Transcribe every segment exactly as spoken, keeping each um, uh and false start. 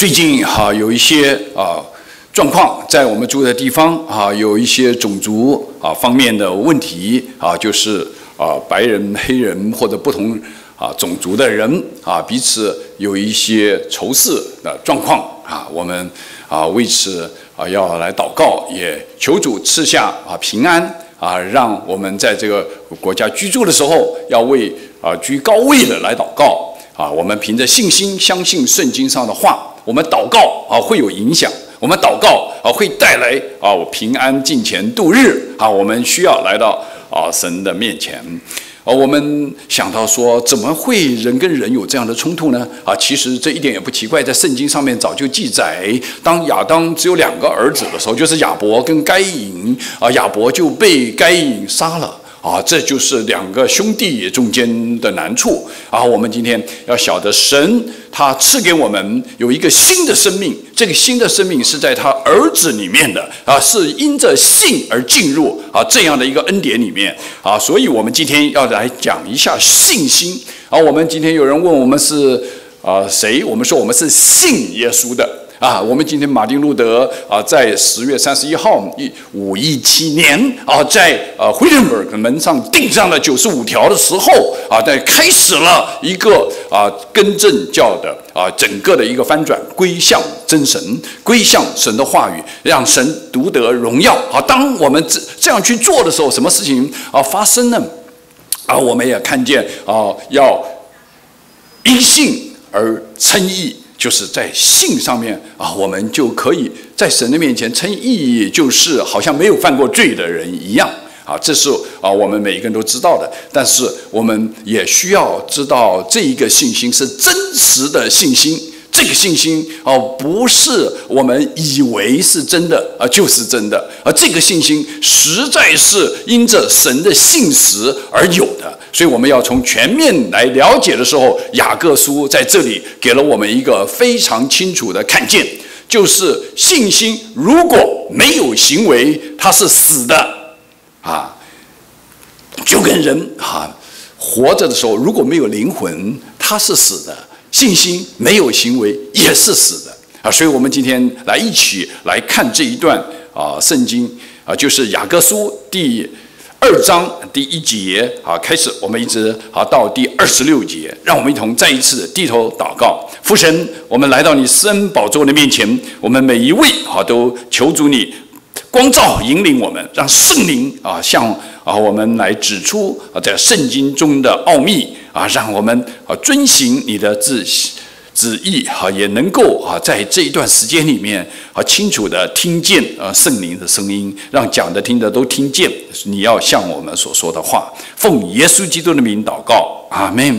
最近哈、啊、有一些啊状况，在我们住的地方啊有一些种族啊方面的问题啊，就是啊白人、黑人或者不同啊种族的人啊彼此有一些仇视的状况啊，我们啊为此啊要来祷告，也求主赐下啊平安啊，让我们在这个国家居住的时候要为啊居高位的来祷告啊，我们凭着信心相信圣经上的话。我们祷告啊会有影响，我们祷告啊会带来啊平安敬虔度日啊，我们需要来到啊神的面前。啊，我们想到说，怎么会人跟人有这样的冲突呢？啊，其实这一点也不奇怪，在圣经上面早就记载，当亚当只有两个儿子的时候，就是亚伯跟该隐啊，亚伯就被该隐杀了。啊，这就是两个兄弟中间的难处啊！我们今天要晓得，神他赐给我们有一个新的生命，这个新的生命是在他儿子里面的啊，是因着信而进入啊这样的一个恩典里面啊，所以我们今天要来讲一下信心啊。我们今天有人问我们是啊谁，我们说我们是信耶稣的。啊，我们今天马丁路德啊，在十月三十一号，一五一七年啊，在呃惠灵顿门上钉上了九十五条的时候啊，在开始了一个啊更正教的啊整个的一个翻转，归向真神，归向神的话语，让神独得荣耀。好，当我们这这样去做的时候，什么事情啊发生呢？啊，我们也看见啊，要因信而称义。就是在信上面啊，我们就可以在神的面前称义，就是好像没有犯过罪的人一样啊。这是啊，我们每一个人都知道的。但是我们也需要知道，这一个信心是真实的信心。这个信心哦，不是我们以为是真的啊，就是真的。而这个信心实在是因着神的信实而有的。所以我们要从全面来了解的时候，雅各书在这里给了我们一个非常清楚的看见，就是信心如果没有行为，它是死的啊，就跟人啊活着的时候如果没有灵魂，它是死的。信心没有行为也是死的啊，所以我们今天来一起来看这一段啊圣经啊，就是雅各书第二章第一节啊开始，我们一直啊到第二十六节，让我们一同再一次低头祷告。父神，我们来到你施恩宝座的面前，我们每一位啊都求主你光照引领我们，让圣灵啊向啊我们来指出啊在圣经中的奥秘。啊，让我们啊遵行你的旨旨意啊，也能够啊在这一段时间里面啊清楚的听见啊圣灵的声音，让讲的听的都听见你要向我们所说的话。奉耶稣基督的名祷告，阿们。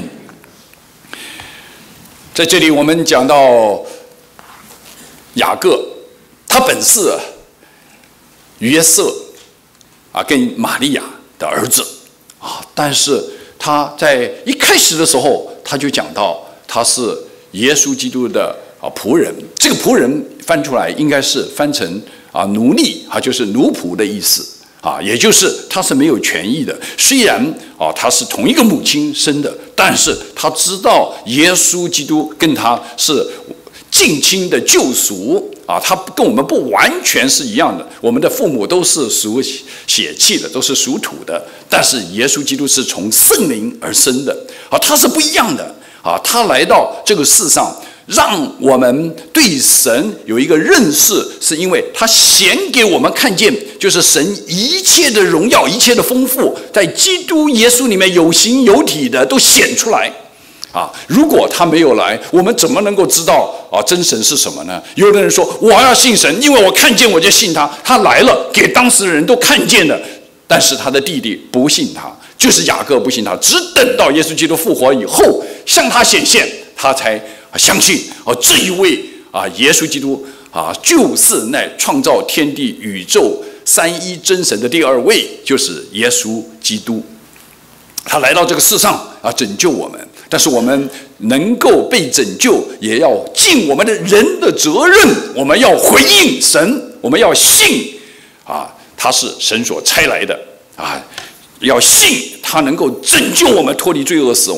在这里我们讲到雅各，他本是约瑟啊跟玛利亚的儿子啊，但是。他在一开始的时候，他就讲到他是耶稣基督的啊仆人。这个仆人翻出来应该是翻成啊奴隶啊，就是奴仆的意思啊，也就是他是没有权益的。虽然啊他是同一个母亲生的，但是他知道耶稣基督跟他是近亲的救赎啊，他跟我们不完全是一样的。我们的父母都是属血气的，都是属土的，但是耶稣基督是从圣灵而生的啊，他是不一样的啊。他来到这个世上，让我们对神有一个认识，是因为他显给我们看见，就是神一切的荣耀、一切的丰富，在基督耶稣里面有形有体的都显出来。啊，如果他没有来，我们怎么能够知道啊真神是什么呢？有的人说我要信神，因为我看见我就信他。他来了，给当时的人都看见了，但是他的弟弟不信他，就是雅各不信他，只等到耶稣基督复活以后向他显现，他才相信哦，这一位啊耶稣基督啊，就是乃创造天地宇宙三一真神的第二位，就是耶稣基督。他来到这个世上啊，拯救我们。但是我们能够被拯救，也要尽我们的人的责任。我们要回应神，我们要信啊，他是神所差来的啊，要信他能够拯救我们脱离罪恶死亡，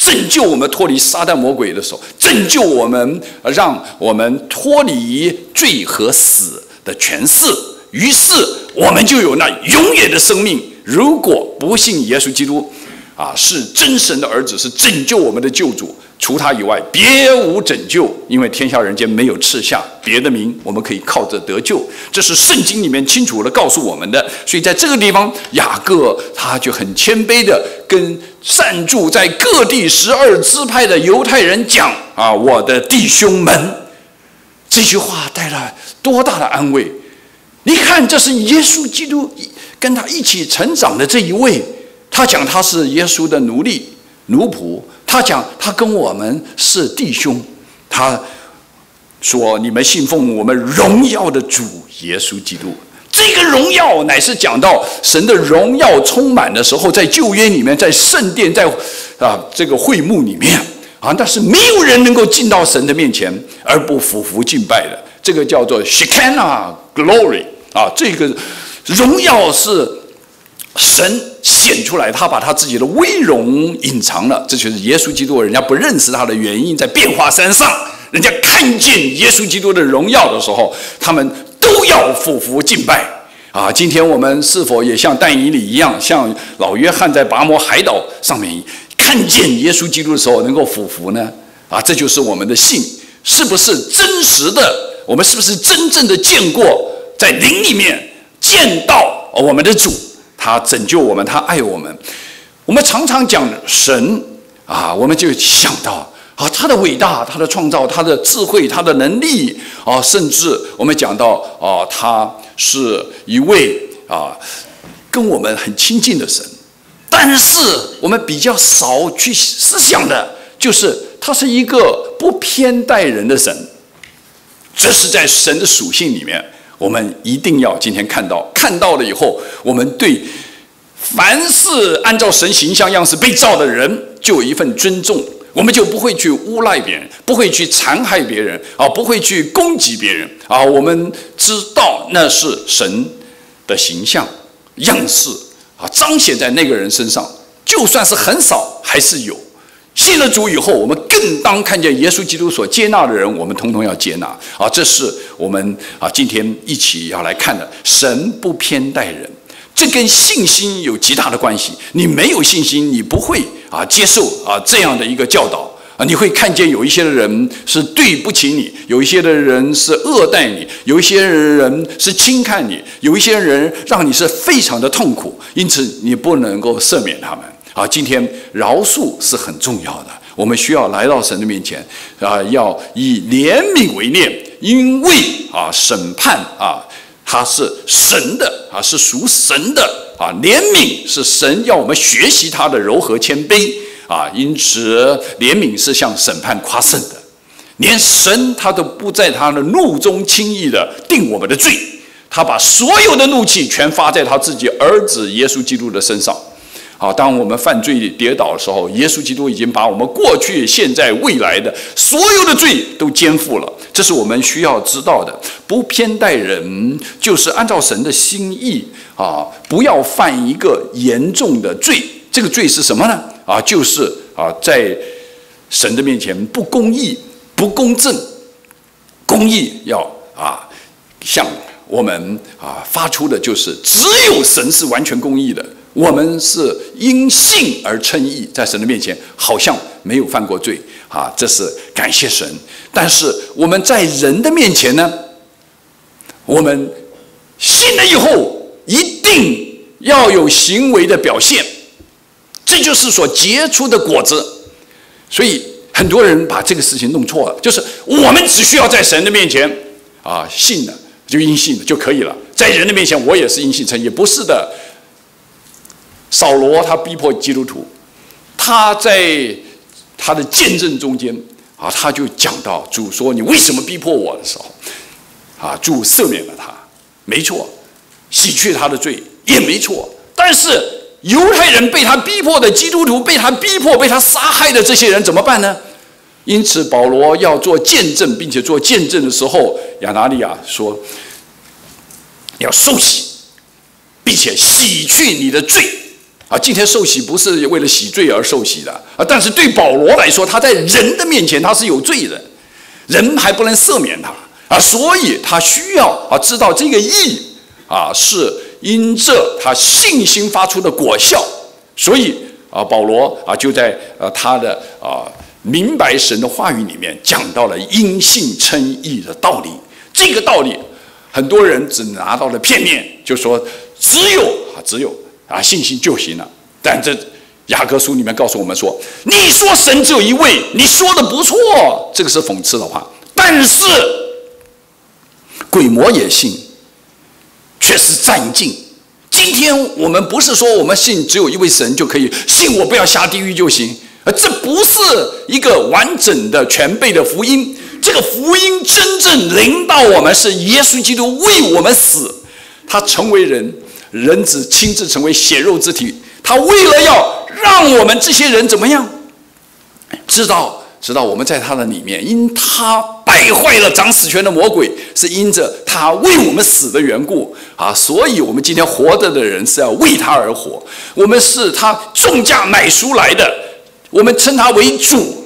拯救我们脱离撒旦魔鬼的手，拯救我们，让我们脱离罪和死的权势。于是我们就有那永远的生命。如果不信耶稣基督，啊，是真神的儿子，是拯救我们的救主，除他以外别无拯救，因为天下人间没有赐下别的名，我们可以靠着得救。这是圣经里面清楚的告诉我们的。所以在这个地方，雅各他就很谦卑的跟散住在各地十二支派的犹太人讲：啊，我的弟兄们，这句话带来多大的安慰！你看，这是耶稣基督跟他一起成长的这一位。他讲他是耶稣的奴隶奴仆，他讲他跟我们是弟兄，他说你们信奉我们荣耀的主耶稣基督。这个荣耀乃是讲到神的荣耀充满的时候，在旧约里面，在圣殿，在啊这个会幕里面啊，但是没有人能够进到神的面前而不俯伏敬拜的。这个叫做 Shekinah Glory 啊，这个荣耀是神显出来，他把他自己的威荣隐藏了，这就是耶稣基督人家不认识他的原因。在变化山上，人家看见耶稣基督的荣耀的时候，他们都要俯伏敬拜啊！今天我们是否也像但以理一样，像老约翰在拔摩海岛上面看见耶稣基督的时候能够俯伏呢？啊，这就是我们的信，是不是真实的？我们是不是真正的见过，在灵里面见到我们的主？他拯救我们，他爱我们。我们常常讲神啊，我们就想到啊，他的伟大，他的创造，他的智慧，他的能力啊，甚至我们讲到啊，他是一位啊跟我们很亲近的神。但是我们比较少去思想的，就是他是一个不偏待人的神。这是在神的属性里面。我们一定要今天看到，看到了以后，我们对凡是按照神形象样式被造的人，就有一份尊重，我们就不会去诬赖别人，不会去残害别人啊，不会去攻击别人啊。我们知道那是神的形象样式啊，彰显在那个人身上，就算是很少，还是有。信了主以后，我们更当看见耶稣基督所接纳的人，我们统统要接纳啊！这是我们啊今天一起要来看的。神不偏待人，这跟信心有极大的关系。你没有信心，你不会啊接受啊这样的一个教导啊！你会看见有一些的人是对不起你，有一些的人是恶待你，有一些人是轻看你，有一些人让你是非常的痛苦，因此你不能够赦免他们。啊，今天饶恕是很重要的，我们需要来到神的面前，啊，要以怜悯为念，因为啊，审判啊，它是神的啊，是属神的啊，怜悯是神要我们学习他的柔和谦卑啊，因此怜悯是向审判夸胜的，连神他都不在他的怒中轻易的定我们的罪，他把所有的怒气全发在他自己儿子耶稣基督的身上。好，当我们犯罪跌倒的时候，耶稣基督已经把我们过去、现在、未来的所有的罪都肩负了。这是我们需要知道的。不偏待人，就是按照神的心意啊，不要犯一个严重的罪。这个罪是什么呢？啊，就是啊，在神的面前不公义、不公正。公义要啊，向我们啊发出的就是，只有神是完全公义的。我们是因信而称义，在神的面前好像没有犯过罪啊，这是感谢神。但是我们在人的面前呢，我们信了以后一定要有行为的表现，这就是所结出的果子。所以很多人把这个事情弄错了，就是我们只需要在神的面前啊信了就因信了就可以了，在人的面前我也是因信称义，不是的。扫罗他逼迫基督徒，他在他的见证中间啊，他就讲到主说：“你为什么逼迫我的时候，啊，主赦免了他，没错，洗去他的罪也没错。但是犹太人被他逼迫的基督徒，被他逼迫、被他杀害的这些人怎么办呢？因此保罗要做见证，并且做见证的时候，亚拿尼亚说要受洗，并且洗去你的罪。” 啊，今天受洗不是为了洗罪而受洗的啊，但是对保罗来说，他在人的面前他是有罪的，人还不能赦免他啊，所以他需要啊知道这个义啊是因着他信心发出的果效，所以啊保罗啊就在呃他的啊明白神的话语里面讲到了因信称义的道理。这个道理很多人只拿到了片面，就说只有啊只有。啊，信心就行了。但这雅各书里面告诉我们说，你说神只有一位，你说的不错，这个是讽刺的话。但是鬼魔也信，却是占尽。今天我们不是说我们信只有一位神就可以，信我不要下地狱就行，而这不是一个完整的全备的福音。这个福音真正临到我们，是耶稣基督为我们死，他成为人。人子亲自成为血肉之体，他为了要让我们这些人怎么样？知道，知道我们在他的里面，因他败坏了掌死权的魔鬼，是因着他为我们死的缘故啊！所以我们今天活着的人是要为他而活，我们是他重价买赎来的，我们称他为主，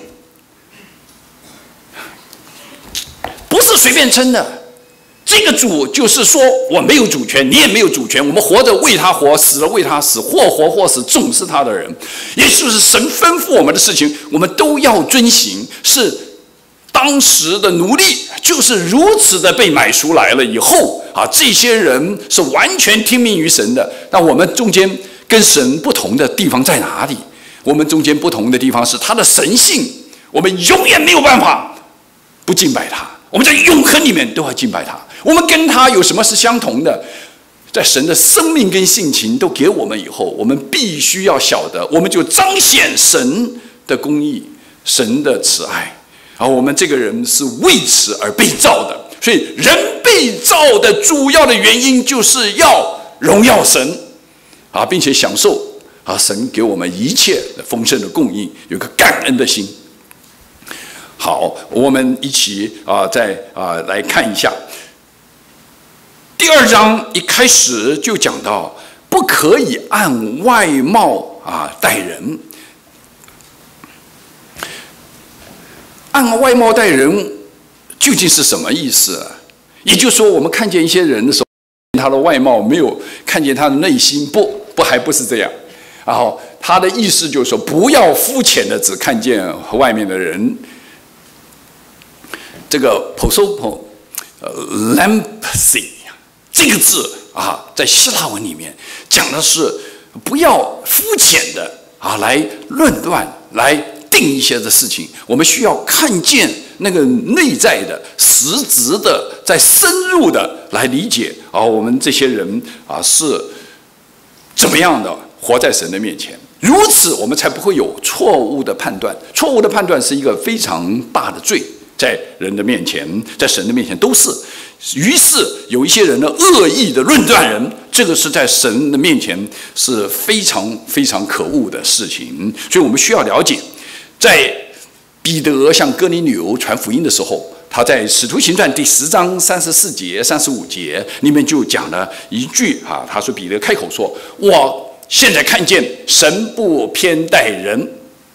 不是随便称的。这个主就是说，我没有主权，你也没有主权。我们活着为他活，死了为他死，或活或死，总是他的人。也就是神吩咐我们的事情，我们都要遵行。是当时的奴隶就是如此的被买赎来了以后啊，这些人是完全听命于神的。那我们中间跟神不同的地方在哪里？我们中间不同的地方是他的神性，我们永远没有办法不敬拜他。我们在永恒里面都要敬拜他。我们跟他有什么是相同的？在神的生命跟性情都给我们以后，我们必须要晓得，我们就彰显神的公义、神的慈爱。而我们这个人是为此而被造的，所以人被造的主要的原因就是要荣耀神啊，并且享受啊神给我们一切的丰盛的供应，有个感恩的心。好，我们一起啊，再啊来看一下。第二章一开始就讲到，不可以按外貌啊待人。按外貌待人究竟是什么意思？也就是说，我们看见一些人的时候，他的外貌没有看见他的内心，不不还不是这样。然后他的意思就是说，不要肤浅的只看见外面的人。这个 prosopo 呃 lampsy 这个字啊，在希腊文里面讲的是不要肤浅的啊来论断、来定一些的事情。我们需要看见那个内在的、实质的、再深入的来理解啊，我们这些人啊是怎么样的活在神的面前。如此，我们才不会有错误的判断。错误的判断是一个非常大的罪。在人的面前，在神的面前都是。于是有一些人的恶意的论断人，这个是在神的面前是非常非常可恶的事情。所以我们需要了解，在彼得向哥尼流传福音的时候，他在使徒行传第十章三十四节、三十五节里面就讲了一句啊，他说彼得开口说：“我现在看见神不偏待人。”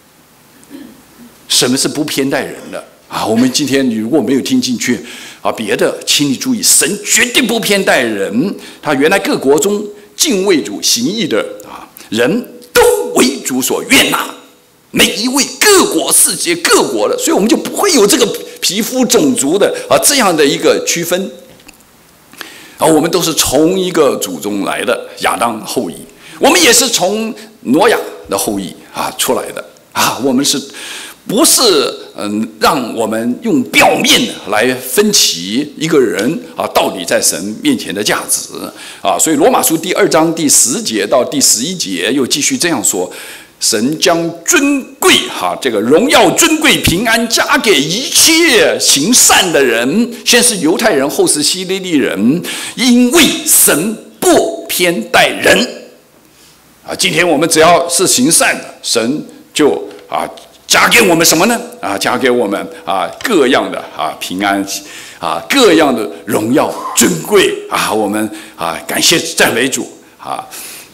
什么是不偏待人的？啊，我们今天你如果没有听进去啊，别的，请你注意，神绝对不偏待人。他原来各国中敬畏主、行义的啊人都为主所悦纳，每一位各国世界各国的，所以我们就不会有这个皮肤种族的啊这样的一个区分。啊，我们都是从一个祖宗来的亚当后裔，我们也是从挪亚的后裔啊出来的啊，我们是。不是嗯，让我们用表面来分析一个人啊，到底在神面前的价值啊。所以罗马书第二章第十节到第十一节又继续这样说：神将尊贵哈、啊、这个荣耀、尊贵、平安加给一切行善的人，先是犹太人，后是希利尼人，因为神不偏待人啊。今天我们只要是行善的，神就啊。加给我们什么呢？啊，加给我们啊各样的啊平安，啊各样的荣耀尊贵啊，我们啊感谢赞美主啊。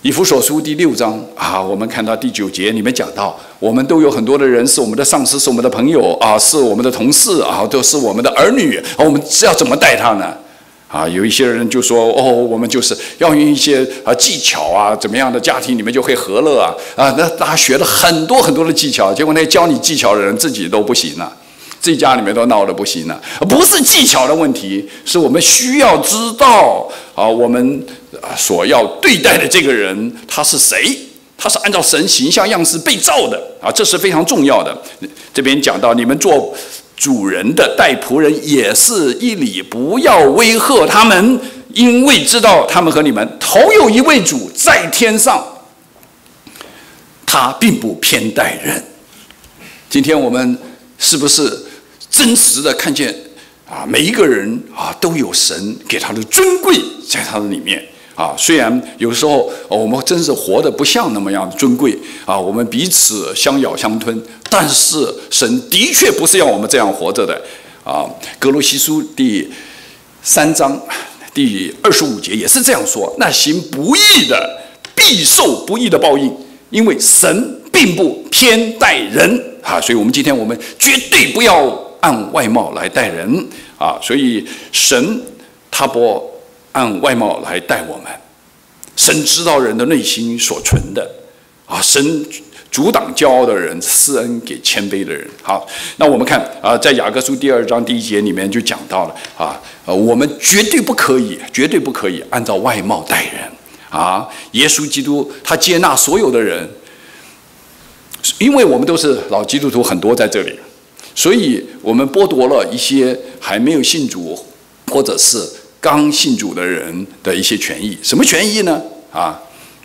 以弗所书第六章啊，我们看到第九节里面讲到，我们都有很多的人是我们的上司，是我们的朋友啊，是我们的同事啊，都是我们的儿女，啊、我们要怎么待他呢？啊，有一些人就说哦，我们就是要用一些啊技巧啊，怎么样的家庭里面就会和乐啊啊，那大家学了很多很多的技巧，结果那教你技巧的人自己都不行了。自己家里面都闹得不行了，不是技巧的问题，是我们需要知道啊，我们所要对待的这个人他是谁，他是按照神形象样式被造的啊，这是非常重要的。这边讲到，你们做主人的待仆人也是一理，不要威吓他们，因为知道他们和你们同有一位主在天上，他并不偏待人。今天我们是不是真实的看见啊，每一个人啊都有神给他的尊贵在他的里面啊。虽然有时候、哦、我们真是活得不像那么样尊贵啊，我们彼此相咬相吞，但是神的确不是要我们这样活着的啊。歌罗西书第三章第二十五节也是这样说：那行不义的必受不义的报应，因为神并不偏待人啊。所以我们今天我们绝对不要按外貌来待人啊，所以神他不按外貌来待我们，神知道人的内心所存的啊，神阻挡骄傲的人，施恩给谦卑的人。好，那我们看啊，在雅各书第二章第一节里面就讲到了啊，呃，我们绝对不可以，绝对不可以按照外貌待人啊。耶稣基督他接纳所有的人，因为我们都是老基督徒，很多在这里。所以我们剥夺了一些还没有信主或者是刚信主的人的一些权益。什么权益呢？啊，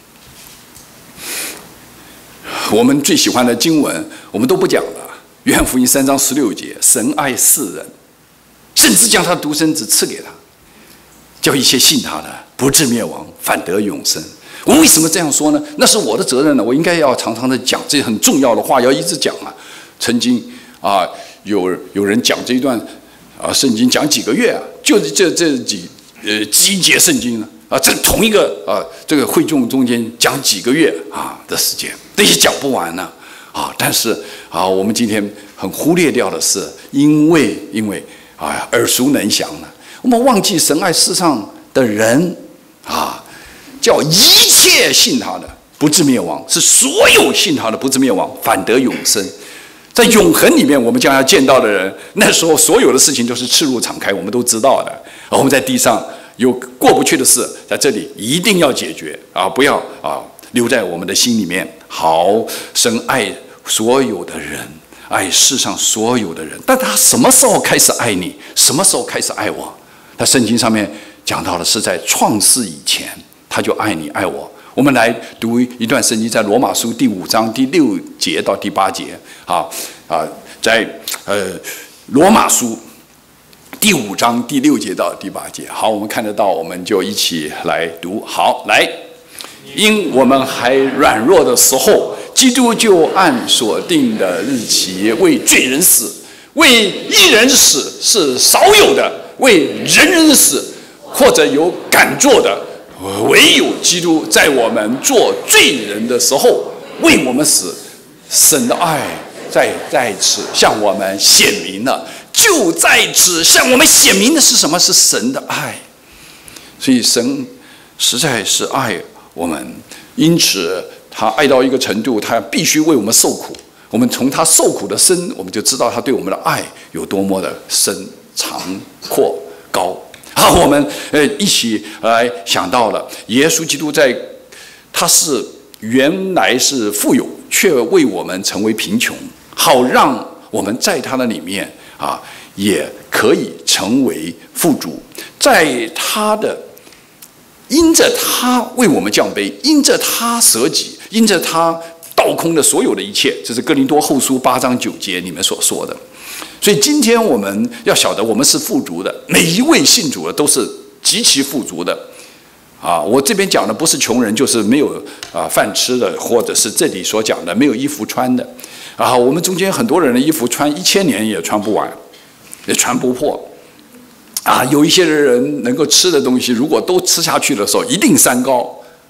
我们最喜欢的经文我们都不讲了。约翰福音三章十六节，神爱世人，甚至将他独生子赐给他，叫一切信他的不至灭亡，反得永生。我为什么这样说呢？那是我的责任呢，我应该要常常的讲这很重要的话，要一直讲啊。曾经啊，有有人讲这一段啊，圣经讲几个月啊，就是这这几呃几节圣经呢啊，这同一个啊这个会众中间讲几个月啊的时间，这也讲不完呢啊。但是啊，我们今天很忽略掉的是，因为因为啊耳熟能详呢，我们忘记神爱世上的人啊，叫一切信他的不至灭亡，是所有信他的不至灭亡，反得永生。在永恒里面，我们将要见到的人，那时候所有的事情都是赤露敞开，我们都知道的。而我们在地上有过不去的事，在这里一定要解决啊！不要啊留在我们的心里面。好，神爱所有的人，爱世上所有的人，但他什么时候开始爱你？什么时候开始爱我？他圣经上面讲到的是在创世以前，他就爱你爱我。我们来读一段圣经，在罗马书第五章第六节到第八节。啊啊，在呃罗马书第五章第六节到第八节。好，我们看得到，我们就一起来读。好，来，因我们还软弱的时候，基督就按所定的日期为罪人死，为义人死是少有的，为人人死或者有敢做的，唯有基督在我们做罪人的时候为我们死。神的爱在在此向我们显明了，就在此向我们显明的是什么？是神的爱。所以神实在是爱我们，因此他爱到一个程度，他必须为我们受苦。我们从他受苦的深，我们就知道他对我们的爱有多么的深、长、阔、高。好，我们呃一起来想到了耶稣基督在，他是原来是富有，却为我们成为贫穷，好让我们在他的里面啊，也可以成为富足。在他的，因着他为我们降卑，因着他舍己，因着他倒空的所有的一切，这是哥林多后书八章九节里面所说的。所以今天我们要晓得，我们是富足的，每一位信主的都是极其富足的。啊，我这边讲的不是穷人，就是没有啊饭吃的，或者是这里所讲的没有衣服穿的。啊，我们中间很多人的衣服穿一千年也穿不完，也穿不破。啊，有一些人能够吃的东西，如果都吃下去的时候，一定三高。啊，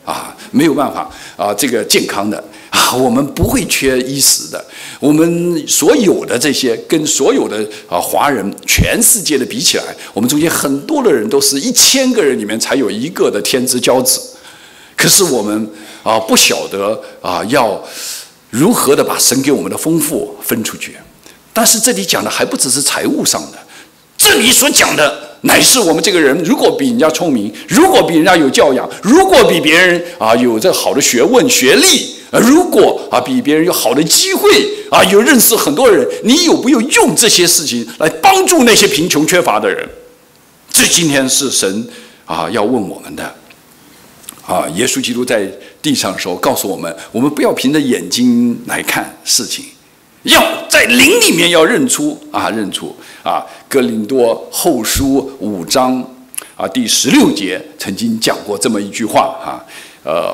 没有办法啊，这个健康的啊，我们不会缺衣食的。我们所有的这些跟所有的啊华人全世界的比起来，我们中间很多的人都是一千个人里面才有一个的天之骄子。可是我们啊不晓得啊要如何的把神给我们的丰富分出去。但是这里讲的还不只是财务上的，这里所讲的乃是我们这个人如果比人家聪明，如果比人家有教养，如果比别人啊有这好的学问学历，如果啊比别人有好的机会啊，有认识很多人，你有没有用这些事情来帮助那些贫穷缺乏的人？这今天是神啊要问我们的。啊，耶稣基督在地上的时候告诉我们，我们不要凭着眼睛来看事情，要在灵里面要认出啊，认出啊。哥林多后书五章啊第十六节曾经讲过这么一句话啊，呃，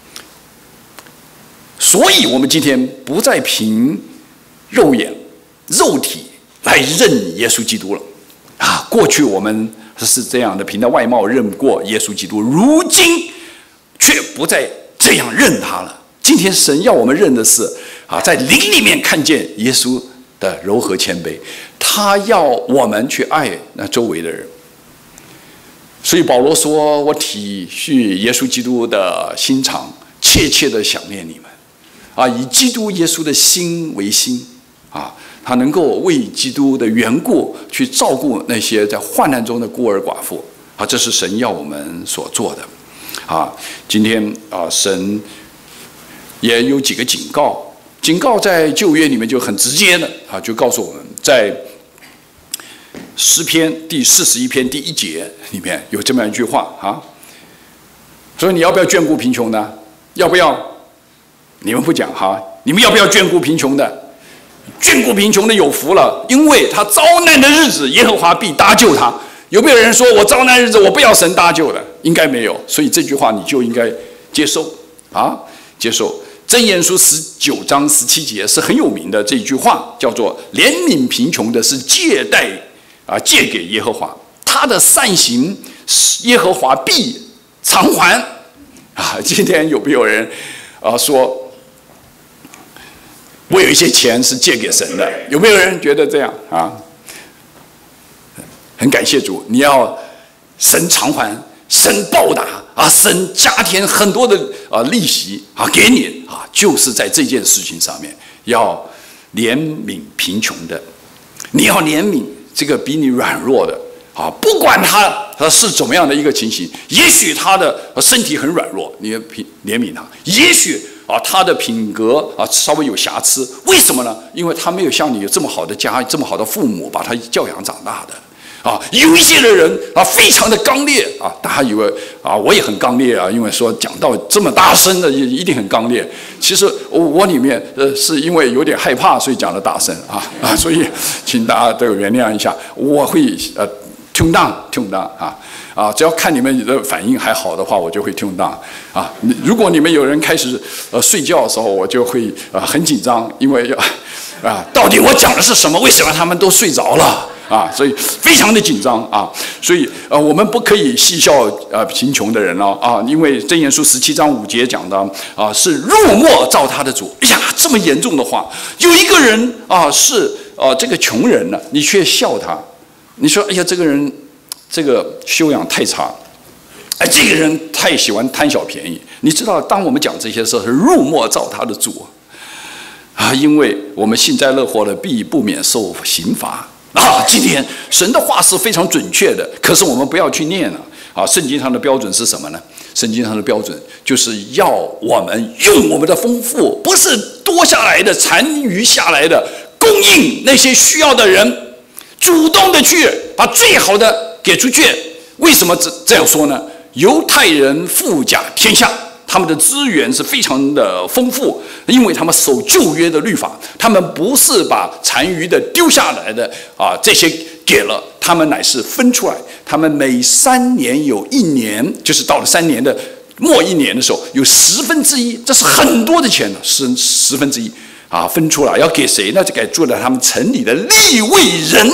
所以我们今天不再凭肉眼、肉体来认耶稣基督了啊。过去我们是这样的，凭着外貌认过耶稣基督，如今却不再这样认他了。今天神要我们认的是啊，在灵里面看见耶稣的柔和谦卑，他要我们去爱那周围的人。所以保罗说：“我体恤耶稣基督的心肠，切切的想念你们。”啊，以基督耶稣的心为心啊，他能够为基督的缘故去照顾那些在患难中的孤儿寡妇啊，这是神要我们所做的。啊，今天啊，神也有几个警告。警告在旧约里面就很直接的啊，就告诉我们，在诗篇第四十一篇第一节里面有这么一句话啊，所以你要不要眷顾贫穷呢？要不要？你们不讲哈，你们要不要眷顾贫穷的？眷顾贫穷的有福了，因为他遭难的日子，耶和华必搭救他。有没有人说我遭难日子我不要神搭救的？应该没有，所以这句话你就应该接受啊，接受。箴言书十九章十七节是很有名的这一句话，叫做“怜悯贫穷的是借贷啊，借给耶和华，他的善行耶和华必偿还”啊。今天有没有人啊说，我有一些钱是借给神的？有没有人觉得这样啊？很感谢主，你要神偿还，神报答啊，神加添很多的啊利息啊给你啊，就是在这件事情上面要怜悯贫穷的，你要怜悯这个比你软弱的啊，不管他他是怎么样的一个情形，也许他的身体很软弱，你怜悯他；也许啊他的品格啊稍微有瑕疵，为什么呢？因为他没有像你有这么好的家、这么好的父母把他教养长大的。啊，有一些的人啊，非常的刚烈啊，大家以为啊，我也很刚烈啊，因为说讲到这么大声的，也一定很刚烈。其实我我里面呃，是因为有点害怕，所以讲的大声啊啊，所以请大家都原谅一下，我会呃 tune down tune down 啊啊，只要看你们的反应还好的话，我就会 tune down 啊。如果你们有人开始呃睡觉的时候，我就会呃很紧张，因为要啊，到底我讲的是什么？为什么他们都睡着了？啊，所以非常的紧张啊，所以呃，我们不可以戏笑呃贫穷的人哦啊，因为箴言书十七章五节讲的啊，是入末造他的主。哎呀，这么严重的话，有一个人啊是啊这个穷人呢，你却笑他，你说哎呀这个人这个修养太差，哎这个人太喜欢贪小便宜。你知道，当我们讲这些时候，是入末造他的主啊，因为我们幸灾乐祸的，必不免受刑罚。啊，今天神的话是非常准确的，可是我们不要去念了啊。圣经上的标准是什么呢？圣经上的标准就是要我们用我们的丰富，不是多下来的、残余下来的，供应那些需要的人，主动的去把最好的给出去。为什么这这样说呢？犹太人富甲天下。他们的资源是非常的丰富，因为他们守旧约的律法，他们不是把残余的丢下来的啊这些给了，他们乃是分出来。他们每三年有一年，就是到了三年的末一年的时候，有十分之一，这是很多的钱了，十十分之一啊分出来要给谁呢？就给住在他们城里的利未人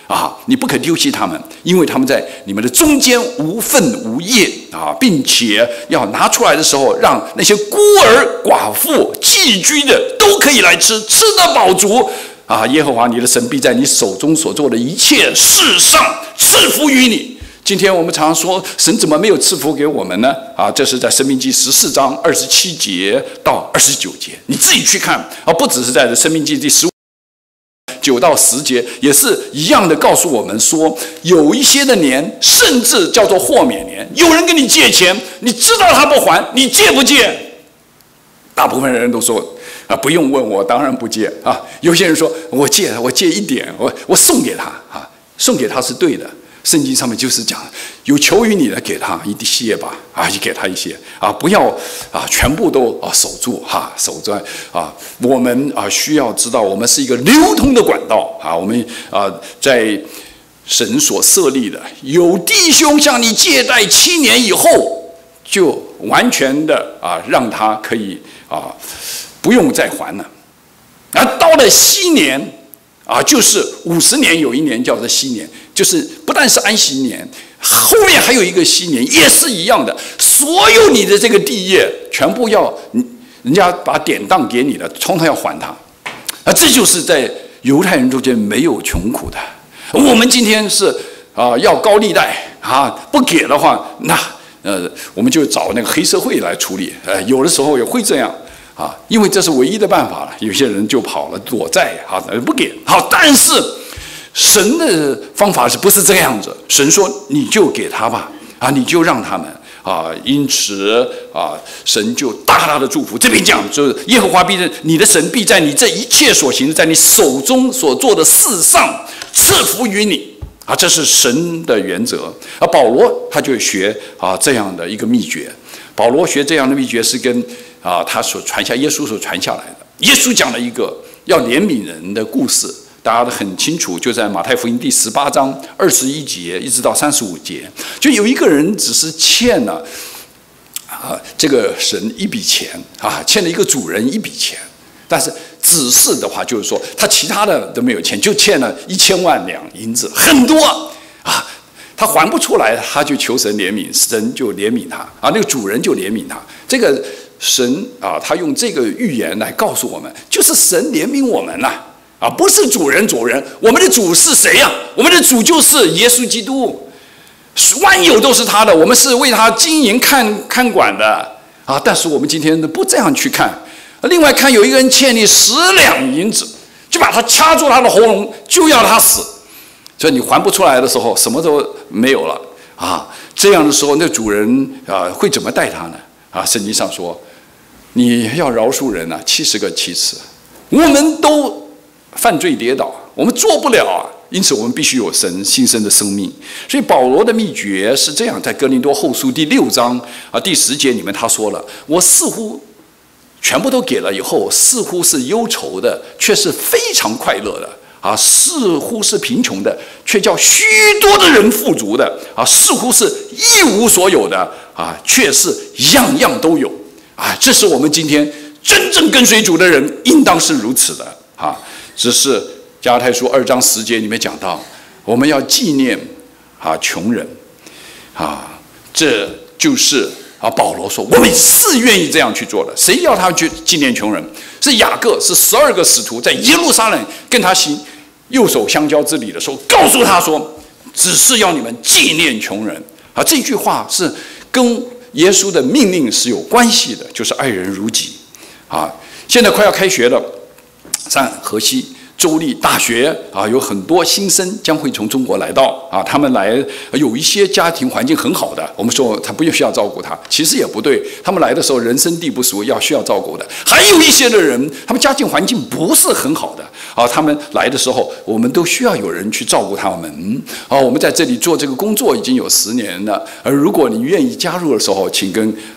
啊，你不可丢弃他们，因为他们在你们的中间无分无业啊，并且要拿出来的时候，让那些孤儿寡妇寄居的都可以来吃，吃得饱足啊。耶和华你的神必在你手中所做的一切事上赐福于你。今天我们常常说，神怎么没有赐福给我们呢？啊，这是在申命记十四章二十七节到二十九节，你自己去看啊，不只是在申命记第十五。九到十节也是一样的，告诉我们说，有一些的年，甚至叫做豁免年，有人跟你借钱，你知道他不还，你借不借？大部分人都说啊，不用问我，当然不借啊。有些人说我借，我借一点，我我送给他啊，送给他是对的。圣经上面就是讲，有求于你的，给他一些吧，啊，你给他一些啊，不要啊，全部都啊守住哈，守在啊，我们啊需要知道，我们是一个流通的管道啊，我们啊在神所设立的，有弟兄向你借贷七年以后，就完全的啊让他可以啊不用再还了，啊，到了禧年啊，就是五十年有一年叫做禧年。就是不但是安息年，后面还有一个禧年，也是一样的。所有你的这个地业，全部要人家把典当给你的，通常要还他。啊，这就是在犹太人中间没有穷苦的。我们今天是啊，要高利贷啊，不给的话，那呃，我们就找那个黑社会来处理。呃，有的时候也会这样啊，因为这是唯一的办法了。有些人就跑了躲债啊，不给。好，但是。神的方法是不是这样子？神说你就给他吧，啊，你就让他们啊，因此啊，神就大大的祝福。这边讲就是耶和华必在你的神必在你这一切所行的，在你手中所做的事上赐福于你啊，这是神的原则。而保罗他就学啊这样的一个秘诀。保罗学这样的秘诀是跟啊他所传下耶稣所传下来的。耶稣讲了一个要怜悯人的故事。大家都很清楚，就在马太福音第十八章二十一节一直到三十五节，就有一个人只是欠了啊这个神一笔钱啊，欠了一个主人一笔钱，但是只是的话就是说他其他的都没有欠，就欠了一千万两银子，很多啊，他还不出来，他就求神怜悯，神就怜悯他啊，那个主人就怜悯他。这个神啊，他用这个预言来告诉我们，就是神怜悯我们呐、啊。啊，不是主人，主人，我们的主是谁呀、啊？我们的主就是耶稣基督，万有都是他的，我们是为他经营看看管的啊。但是我们今天不这样去看。另外看有一个人欠你十两银子，就把他掐住他的喉咙，就要他死。所以你还不出来的时候，什么都没有了啊。这样的时候，那主人啊会怎么待他呢？啊，圣经上说，你要饶恕人啊，七十个七次。我们都。犯罪跌倒，我们做不了啊，因此我们必须有神新生的生命。所以保罗的秘诀是这样，在哥林多后书第六章啊第十节里面他说了：我似乎全部都给了以后，似乎是忧愁的，却是非常快乐的啊；似乎是贫穷的，却叫许多的人富足的啊；似乎是一无所有的啊，却是样样都有啊。这是我们今天真正跟随主的人应当是如此的啊。只是加拉太书二章十节里面讲到，我们要纪念啊穷人啊，这就是啊保罗说我们是愿意这样去做的。谁要他去纪念穷人？是雅各，是十二个使徒在耶路撒冷跟他行右手相交之礼的时候，告诉他说，只是要你们纪念穷人啊。这句话是跟耶稣的命令是有关系的，就是爱人如己啊。现在快要开学了。上河西州立大学啊，有很多新生将会从中国来到啊，他们来有一些家庭环境很好的，我们说他不需要照顾他，其实也不对，他们来的时候人生地不熟，要需要照顾的。还有一些的人，他们家境环境不是很好的啊，他们来的时候，我们都需要有人去照顾他们啊。我们在这里做这个工作已经有十年了，而如果你愿意加入的时候，请跟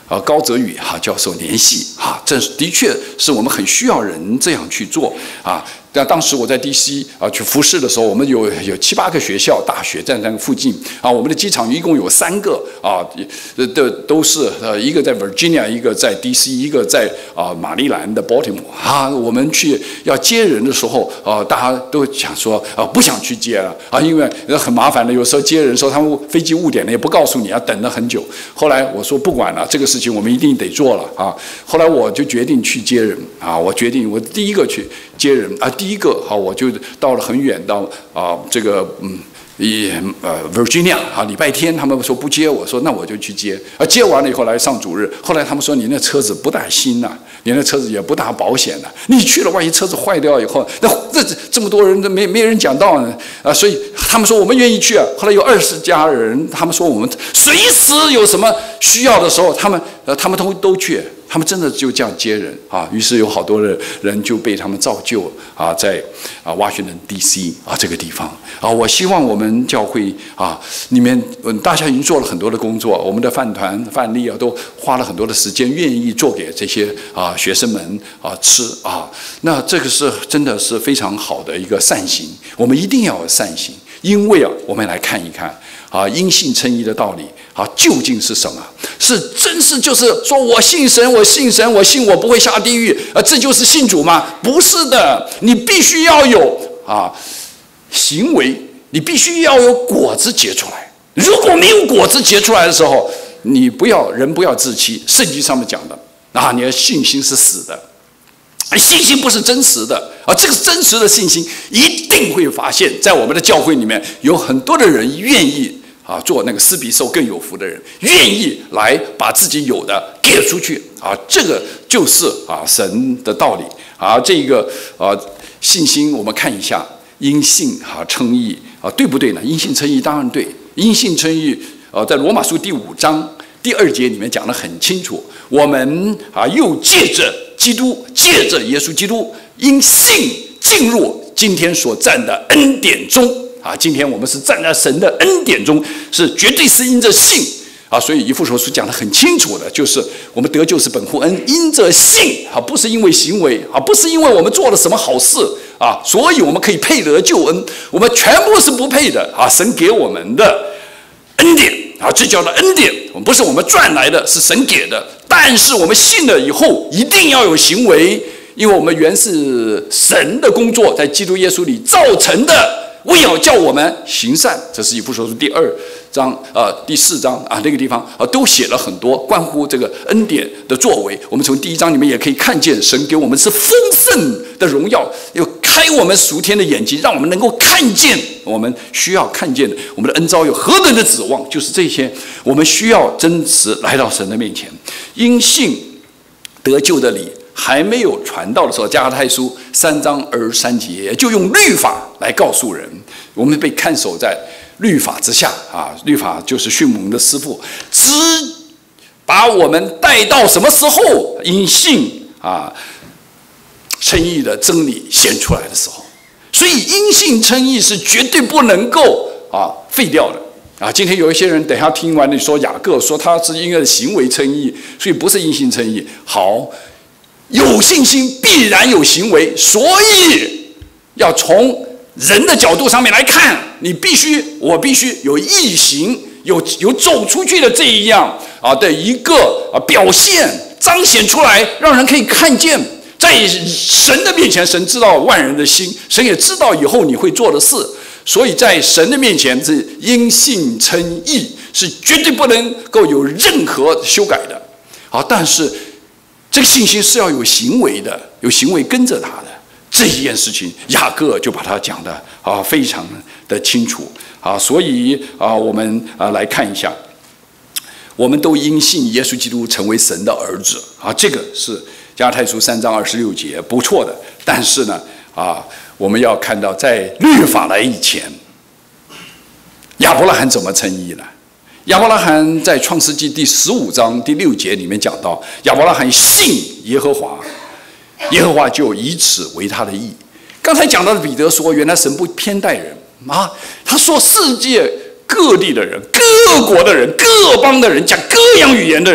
啊高泽宇哈教授联系哈，这的确是我们很需要人这样去做啊。但当时我在 D C 啊去服侍的时候，我们有有七八个学校、大学在那个附近啊。我们的机场一共有三个啊，呃的都是呃一个在 Virginia， 一个在 D C， 一个在啊马里兰的 Baltimore 啊。我们去要接人的时候啊，大家都想说啊不想去接了啊，因为很麻烦的。有时候接人的时候，他们飞机误点了也不告诉你，要等了很久。后来我说不管了，这个事情我们一定得做了啊。后来我就决定去接人啊，我决定我第一个去接人啊。第一个好，我就到了很远，到啊这个嗯，一呃 Virginia 啊，礼拜天他们说不接，我说那我就去接啊。接完了以后来上主日，后来他们说你那车子不大新呐、啊，你那车子也不大保险呐、啊，你去了万一车子坏掉以后，那这这么多人都没没人讲道呢啊，所以他们说我们愿意去啊。后来有二十家人，他们说我们随时有什么需要的时候，他们呃他们都都去。他们真的就这样接人啊，于是有好多的人就被他们造就啊，在啊 Washington D C 啊这个地方啊，我希望我们教会啊里面，嗯，大家已经做了很多的工作，我们的饭团饭粒啊都花了很多的时间，愿意做给这些啊学生们啊吃啊，那这个是真的是非常好的一个善行，我们一定要有善行，因为啊，我们来看一看啊因信称义的道理。啊，究竟是什么？是真是就是说我信神，我信神，我信我不会下地狱啊，这就是信主吗？不是的，你必须要有啊行为，你必须要有果子结出来。如果没有果子结出来的时候，你不要人不要自欺。圣经上面讲的啊，你的信心是死的，信心不是真实的啊。这个真实的信心一定会发现，在我们的教会里面有很多的人愿意。啊，做那个施比受更有福的人，愿意来把自己有的给出去啊，这个就是啊神的道理啊。这个啊信心，我们看一下，因信啊称义啊，对不对呢？因信称义当然对，因信称义啊，在罗马书第五章第二节里面讲得很清楚，我们啊又借着基督，借着耶稣基督，因信进入今天所站的恩典中。啊，今天我们是站在神的恩典中，是绝对是因着信啊，所以以弗所书讲得很清楚的，就是我们得救是本乎恩，因着信啊，不是因为行为啊，不是因为我们做了什么好事啊，所以我们可以配得救恩，我们全部是不配的啊，神给我们的恩典啊，这叫做恩典，我们不是我们赚来的，是神给的，但是我们信了以后，一定要有行为，因为我们原是神的工作，在基督耶稣里造成的。为要叫我们行善，这是以弗所书第二章啊、呃、第四章啊那个地方啊都写了很多关乎这个恩典的作为。我们从第一章里面也可以看见，神给我们是丰盛的荣耀，又开我们属天的眼睛，让我们能够看见我们需要看见的，我们的恩召有何等的指望，就是这些我们需要真实来到神的面前，因信得救的理。还没有传道的时候，加拉太书三章二十三节就用律法来告诉人，我们被看守在律法之下啊，律法就是训我们的师父，只把我们带到什么时候？因信啊称义的真理显出来的时候，所以因信称义是绝对不能够啊废掉的。啊，今天有一些人等一下听完你说雅各说他是因为行为称义，所以不是因信称义。好。有信心必然有行为，所以要从人的角度上面来看，你必须，我必须有义行，有有走出去的这一样啊的一个啊表现彰显出来，让人可以看见，在神的面前，神知道万人的心，神也知道以后你会做的事，所以在神的面前是因信称义，是绝对不能够有任何修改的。好，但是。这个信心是要有行为的，有行为跟着他的这一件事情，雅各就把它讲的啊非常的清楚啊，所以啊我们啊来看一下，我们都因信耶稣基督成为神的儿子啊，这个是加拉太书三章二十六节，不错的。但是呢啊，我们要看到在律法来以前，亚伯拉罕怎么称义呢？亚伯拉罕在创世纪第十五章第六节里面讲到，亚伯拉罕信耶和华，耶和华就以此为他的义。刚才讲到的彼得说，原来神不偏待人啊，他说世界各地的人、各国的人、各邦的人、讲各样语言的人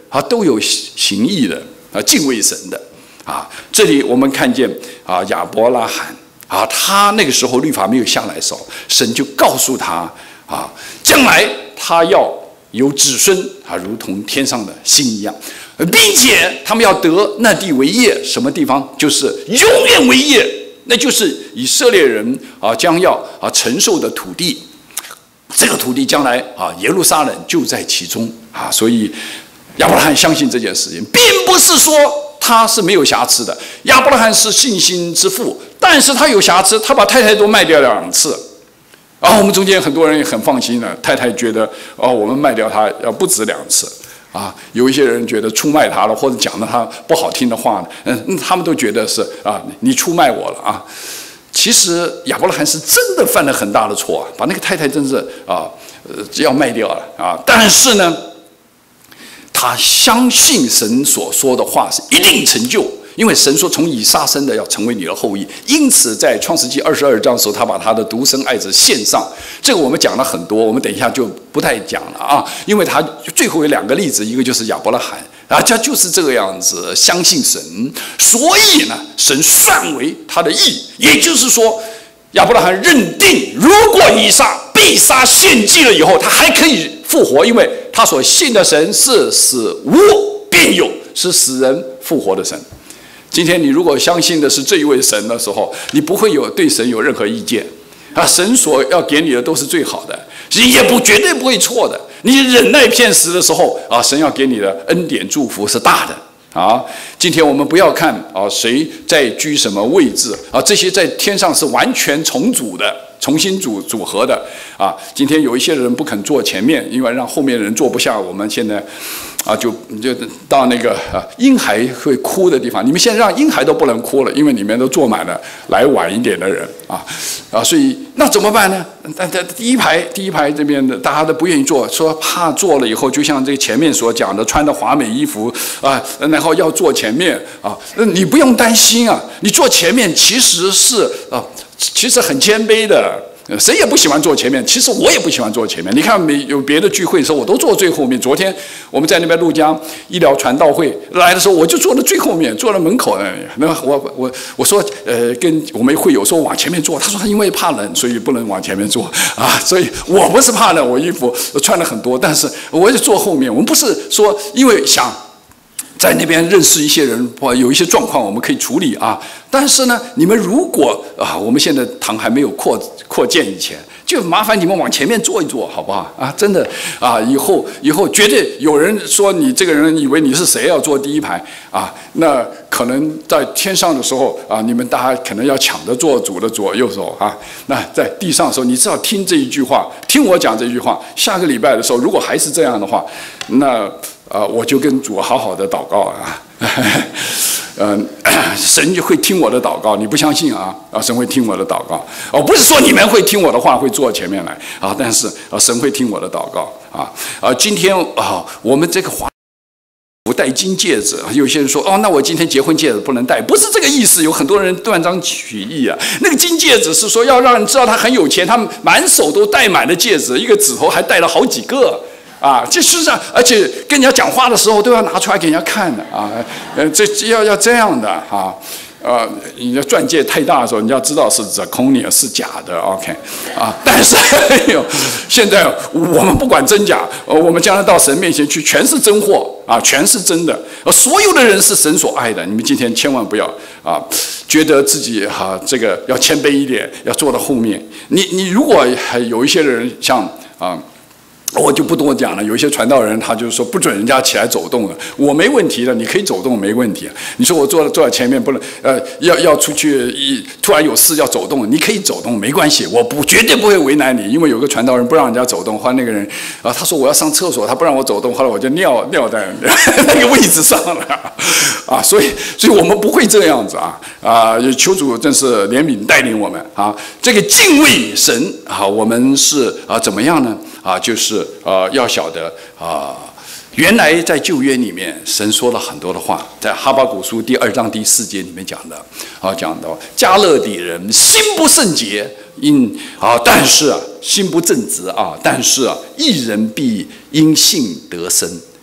啊，都有行义的啊，敬畏神的啊。这里我们看见啊，亚伯拉罕啊，他那个时候律法没有下来的时候，神就告诉他啊，将来他要有子孙啊，如同天上的星一样，并且他们要得那地为业，什么地方？就是永远为业，那就是以色列人啊将要啊承受的土地。这个土地将来啊，耶路撒冷就在其中啊，所以亚伯拉罕相信这件事情，并不是说他是没有瑕疵的。亚伯拉罕是信心之父，但是他有瑕疵，他把太太都卖掉两次。然后我们中间很多人也很放心了，太太觉得哦，我们卖掉他要不止两次啊。有一些人觉得出卖他了，或者讲了他不好听的话，嗯，他们都觉得是啊，你出卖我了啊。其实亚伯拉罕是真的犯了很大的错啊，把那个太太真是啊，呃，要卖掉了啊。但是呢，他相信神所说的话是一定成就，因为神说从以撒生的要成为你的后裔。因此，在创世纪二十二章的时候，他把他的独生爱子献上。这个我们讲了很多，我们等一下就不太讲了啊，因为他最后有两个例子，一个就是亚伯拉罕。啊，他就是这个样子，相信神，所以呢，神算为他的义。也就是说，亚伯拉罕认定，如果以撒被杀献祭了以后，他还可以复活，因为他所信的神是死无变有，是使人复活的神。今天你如果相信的是这一位神的时候，你不会有对神有任何意见啊，神所要给你的都是最好的，也不绝对不会错的。你忍耐片时的时候啊，神要给你的恩典祝福是大的啊。今天我们不要看啊谁在居什么位置啊，这些在天上是完全重组的，重新组组合的啊。今天有一些人不肯坐前面，因为让后面的人坐不下。我们现在啊，就就到那个啊婴孩会哭的地方，你们现在让婴孩都不能哭了，因为里面都坐满了来晚一点的人啊啊，所以那怎么办呢？但在第一排第一排这边的大家都不愿意坐，说怕坐了以后，就像这个前面所讲的，穿的华美衣服啊，然后要坐前面啊，你不用担心啊，你坐前面其实是啊，其实很谦卑的。谁也不喜欢坐前面，其实我也不喜欢坐前面。你看，没有别的聚会的时候，我都坐最后面。昨天我们在那边陆江医疗传道会来的时候，我就坐在最后面，坐在门口那里。那我我我说，呃，跟我们会有时候往前面坐，他说因为怕冷，所以不能往前面坐啊。所以我不是怕冷，我衣服穿了很多，但是我也坐后面。我们不是说因为想在那边认识一些人，或有一些状况我们可以处理啊。但是呢，你们如果啊，我们现在堂还没有扩扩建以前，就麻烦你们往前面坐一坐，好不好啊？真的啊，以后以后绝对有人说你这个人以为你是谁要坐第一排啊，那可能在天上的时候啊，你们大家可能要抢着坐主的左右手啊。那在地上的时候，你只要听这一句话，听我讲这句话。下个礼拜的时候，如果还是这样的话，那啊，我就跟主好好的祷告啊。嗯，神就会听我的祷告，你不相信啊？啊，神会听我的祷告。哦，不是说你们会听我的话，会坐前面来啊，但是啊，神会听我的祷告啊。啊，今天啊，我们这个华不戴金戒指，有些人说哦，那我今天结婚戒指不能戴，不是这个意思。有很多人断章取义啊。那个金戒指是说要让人知道他很有钱，他满手都戴满了戒指，一个指头还戴了好几个。啊，这事实上，而且跟人家讲话的时候都要拿出来给人家看的啊，呃，这要要这样的啊，呃，你的钻戒太大的时候，你要知道是 zirconia 是假的 ，OK， 啊，但是哎呦，现在我们不管真假，呃，我们将来到神面前去，全是真货啊，全是真的，呃，所有的人是神所爱的，你们今天千万不要啊，觉得自己哈、啊、这个要谦卑一点，要坐到后面。你你如果还有一些人像啊。我就不多讲了。有一些传道人，他就是说不准人家起来走动了。我没问题的，你可以走动，没问题。你说我坐坐在前面不能，呃，要要出去，一突然有事要走动，你可以走动，没关系，我不绝对不会为难你。因为有个传道人不让人家走动，后来那个人啊，他说我要上厕所，他不让我走动，后来我就尿尿在那个位置上了啊。所以，所以我们不会这样子啊啊！求主真是怜悯带领我们啊。这个敬畏神啊，我们是啊怎么样呢？啊，就是呃，要晓得啊，原来在旧约里面，神说了很多的话，在哈巴谷书第二章第四节里面讲的，啊，讲到迦勒底人心不圣洁，因啊，但是啊，心不正直啊，但是啊，义人必因信得生。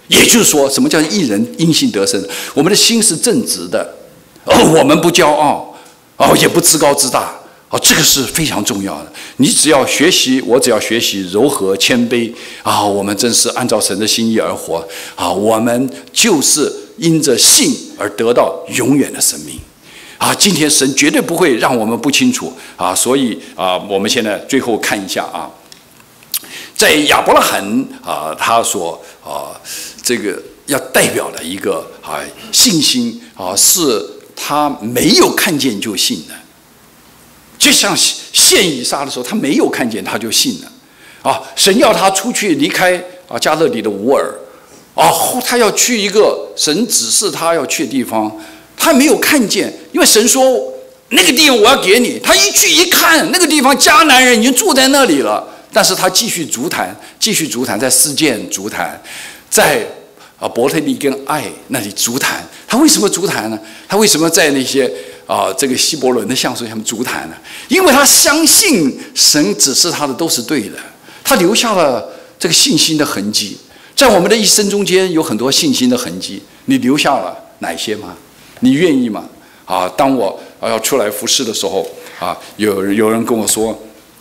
也就是说，什么叫一人因信得生？我们的心是正直的，哦，我们不骄傲，哦，也不自高自大，哦，这个是非常重要的。你只要学习，我只要学习柔和谦卑啊，我们真是按照神的心意而活啊，我们就是因着信而得到永远的生命啊。今天神绝对不会让我们不清楚啊，所以啊，我们现在最后看一下啊。在亚伯拉罕啊，他所啊这个要代表的一个啊信心啊，是他没有看见就信的。就像献以撒的时候，他没有看见他就信了啊。神要他出去离开啊加勒底的乌尔啊，他要去一个神指示他要去的地方，他没有看见，因为神说那个地方我要给你。他一去一看，那个地方迦南人已经住在那里了。但是他继续足坛，继续足坛，在示剑足坛，在啊伯特利跟爱那里足坛。他为什么足坛呢？他为什么在那些啊这个希伯伦的橡树下面足坛呢？因为他相信神指示他的都是对的，他留下了这个信心的痕迹。在我们的一生中间有很多信心的痕迹，你留下了哪些吗？你愿意吗？啊，当我要出来服侍的时候啊，有有人跟我说，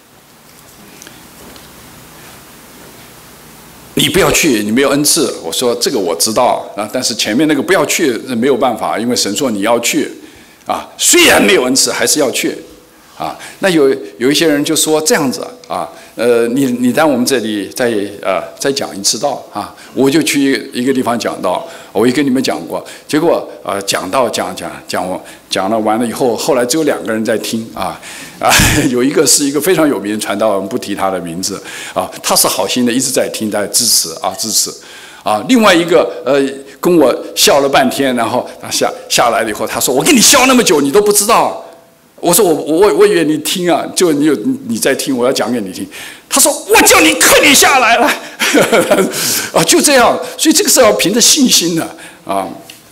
你不要去，你没有恩赐。我说这个我知道啊，但是前面那个不要去没有办法，因为神说你要去啊，虽然没有恩赐，还是要去啊。那有有一些人就说这样子啊，呃，你你在我们这里再呃再讲一次道啊，我就去一个地方讲道，我也跟你们讲过，结果啊、呃、讲道讲讲讲我讲了完了以后，后来只有两个人在听啊。啊，有一个是一个非常有名的传道人，不提他的名字啊，他是好心的，一直在听，在支持啊，支持啊。另外一个呃，跟我笑了半天，然后他下下来了以后，他说：“我跟你笑那么久，你都不知道。”我说：“我我我以为你听啊，就你有你在听，我要讲给你听。”他说：“我叫你快点下来了。”啊，就这样，所以这个是要凭着信心的啊。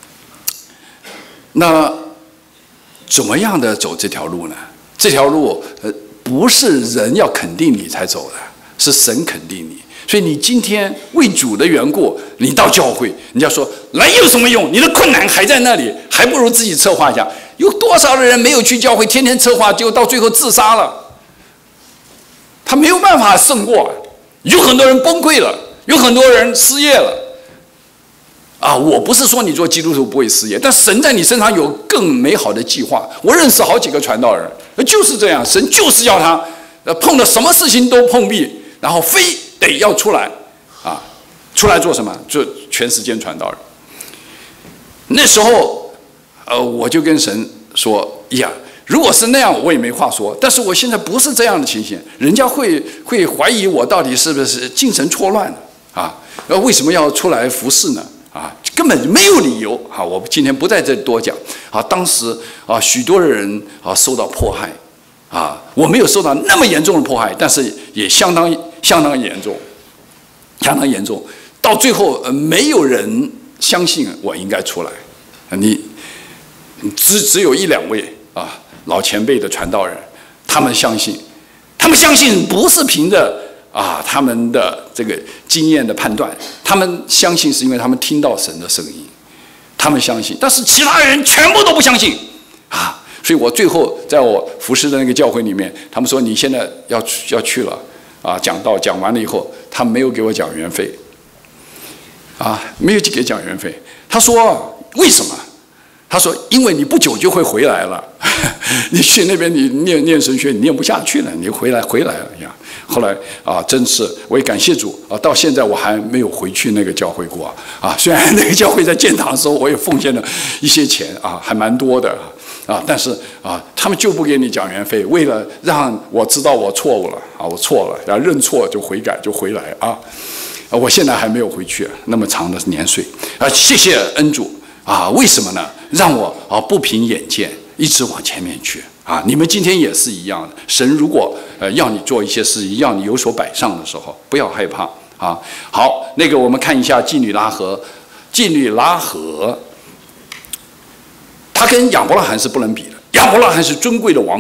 那怎么样的走这条路呢？这条路，呃，不是人要肯定你才走的，是神肯定你。所以你今天为主的缘故，你到教会，人家说来有什么用？你的困难还在那里，还不如自己策划一下。有多少的人没有去教会，天天策划，结果到最后自杀了？他没有办法胜过，有很多人崩溃了，有很多人失业了。啊，我不是说你做基督徒不会失业，但神在你身上有更美好的计划。我认识好几个传道人，就是这样，神就是要他，呃，碰到什么事情都碰壁，然后非得要出来，啊，出来做什么？做全时间传道人。那时候，呃，我就跟神说：“呀，如果是那样，我也没话说。但是我现在不是这样的情形，人家会会怀疑我到底是不是精神错乱了啊？呃，为什么要出来服侍呢？”啊，根本没有理由啊！我今天不在这里多讲啊。当时啊，许多的人啊受到迫害啊，我没有受到那么严重的迫害，但是也相当相当严重，相当严重。到最后，呃，没有人相信我应该出来。你只只有一两位啊老前辈的传道人，他们相信，他们相信不是凭着啊，他们的这个经验的判断，他们相信是因为他们听到神的声音，他们相信，但是其他人全部都不相信啊。所以我最后在我服侍的那个教会里面，他们说你现在要要去了啊，讲道讲完了以后，他没有给我讲园费啊，没有给讲园费。他说为什么？他说因为你不久就会回来了，你去那边你念念神学你念不下去了，你回来回来了呀。后来啊，真是我也感谢主啊！到现在我还没有回去那个教会过啊。虽然那个教会在建堂的时候，我也奉献了一些钱啊，还蛮多的啊。但是啊，他们就不给你讲园费，为了让我知道我错误了啊，我错了，然后认错就悔改就回来啊。啊，我现在还没有回去，那么长的年岁啊，谢谢恩主啊！为什么呢？让我啊不凭眼见，一直往前面去。啊，你们今天也是一样的。神如果呃要你做一些事，要你有所摆上的时候，不要害怕啊。好，那个我们看一下妓女拉合，妓女拉合，他跟亚伯拉罕是不能比的。亚伯拉罕是尊贵的王子，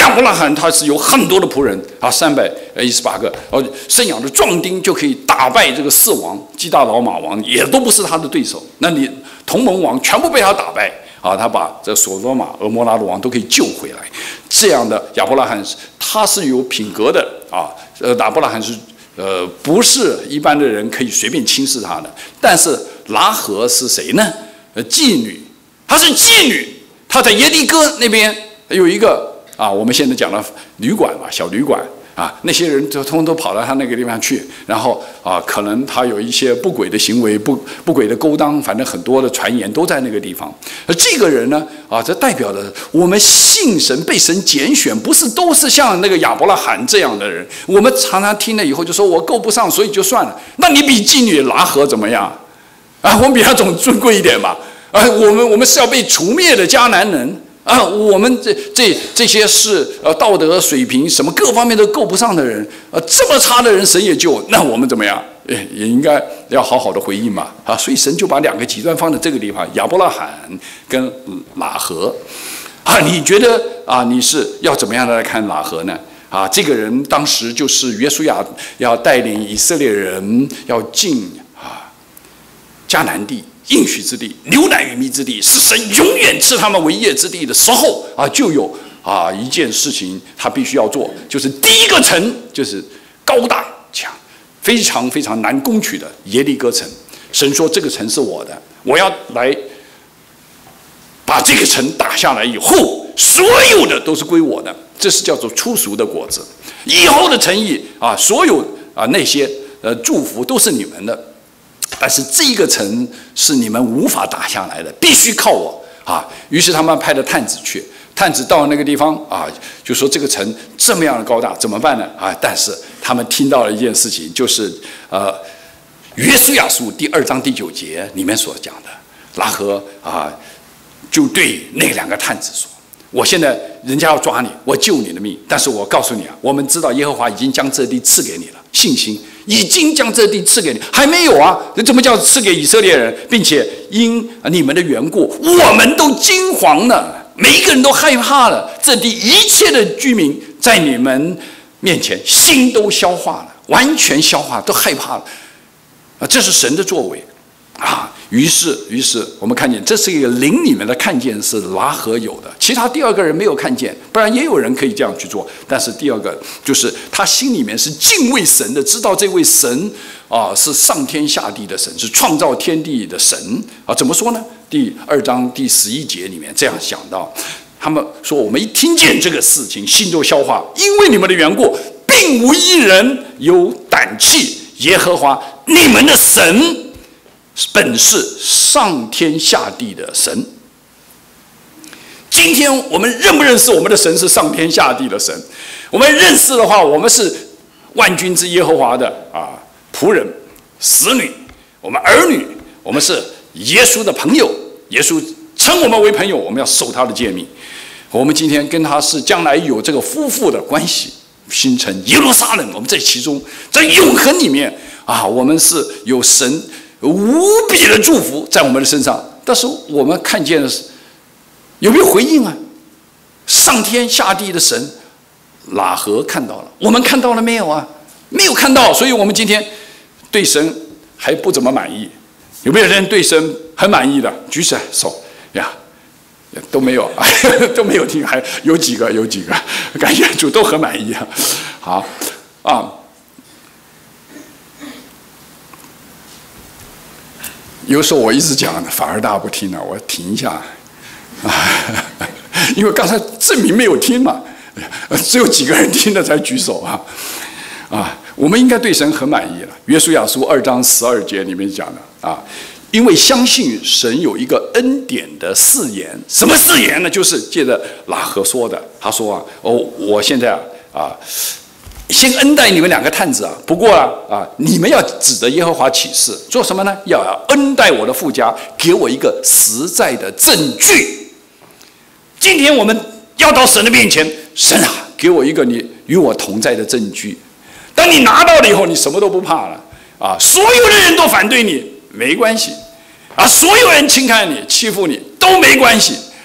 亚伯拉罕他是有很多的仆人啊，三百一十八个，哦，生养的壮丁就可以打败这个四王，基大老马王也都不是他的对手。那你同盟王全部被他打败啊，他把这所罗马、俄摩拉的王都可以救回来。这样的亚伯拉罕，他是有品格的啊。呃，亚伯拉罕是呃不是一般的人可以随便轻视他的。但是拉合是谁呢？呃，妓女，她是妓女，她在耶利哥那边有一个。啊，我们现在讲了旅馆嘛，小旅馆啊，那些人就通通都跑到他那个地方去，然后啊，可能他有一些不轨的行为，不不轨的勾当，反正很多的传言都在那个地方。而这个人呢，啊，这代表的我们信神被神拣选，不是都是像那个亚伯拉罕这样的人。我们常常听了以后就说我够不上，所以就算了。那你比妓女拉合怎么样？啊，我们比他总尊贵一点吧。啊，我们我们是要被除灭的迦南人。啊，我们这这这些是呃道德水平什么各方面都够不上的人，呃这么差的人神也救，那我们怎么样？也也应该要好好的回应嘛啊！所以神就把两个极端放在这个地方，亚伯拉罕跟拉合啊，你觉得啊你是要怎么样的来看拉合呢？啊，这个人当时就是约书亚要带领以色列人要进啊迦南地。应许之地，牛奶与蜜之地，是神永远赐他们为业之地的时候啊，就有啊一件事情他必须要做，就是第一个城就是高大强、非常非常难攻取的耶利哥城。神说这个城是我的，我要来把这个城打下来以后，所有的都是归我的，这是叫做初熟的果子。以后的诚意啊，所有啊那些呃祝福都是你们的。但是这个城是你们无法打下来的，必须靠我啊！于是他们派了探子去，探子到那个地方啊，就说这个城这么样的高大，怎么办呢？啊！但是他们听到了一件事情，就是呃，约书亚书第二章第九节里面所讲的，拉合啊，就对那两个探子说：“我现在人家要抓你，我救你的命，但是我告诉你啊，我们知道耶和华已经将这地赐给你了，信心。”已经将这地赐给你，还没有啊？这怎么叫赐给以色列人？并且因你们的缘故，我们都惊惶了，每一个人都害怕了。这地一切的居民在你们面前心都消化了，完全消化，都害怕了。啊，这是神的作为啊！于是，于是我们看见这是一个灵里面的看见是拉合有的，其他第二个人没有看见，不然也有人可以这样去做。但是第二个就是他心里面是敬畏神的，知道这位神啊是上天下地的神，是创造天地的神啊。怎么说呢？第二章第十一节里面这样想到，他们说我们一听见这个事情，心都消化，因为你们的缘故，并无一人有胆气。耶和华你们的神本是上天下地的神。今天我们认不认识我们的神是上天下地的神？我们认识的话，我们是万军之耶和华的啊仆人、使女，我们儿女，我们是耶稣的朋友。耶稣称我们为朋友，我们要守他的诫命。我们今天跟他是将来有这个夫妇的关系，形成耶路撒冷。我们在其中，在永恒里面啊，我们是有神无比的祝福在我们的身上，但是我们看见的是有没有回应啊？上天下地的神拉合看到了，我们看到了没有啊？没有看到，所以我们今天对神还不怎么满意。有没有人对神很满意的？举起来手呀，都没有，都没有听，还有几个，有几个，感觉主都很满意啊。好啊。有时候我一直讲，反而大家不听了，我停一下啊，因为刚才证明没有听嘛，只有几个人听了才举手啊啊！我们应该对神很满意了。约书亚书二章十二节里面讲的啊，因为相信神有一个恩典的誓言，什么誓言呢？就是借着拉合说的，他说啊，哦，我现在啊啊。先恩待你们两个探子啊，不过啊啊，你们要指着耶和华起誓，做什么呢？要恩待我的父家，给我一个实在的证据。今天我们要到神的面前，神啊，给我一个你与我同在的证据。当你拿到了以后，你什么都不怕了啊！所有的人都反对你，没关系啊！所有人轻看你、欺负你都没关系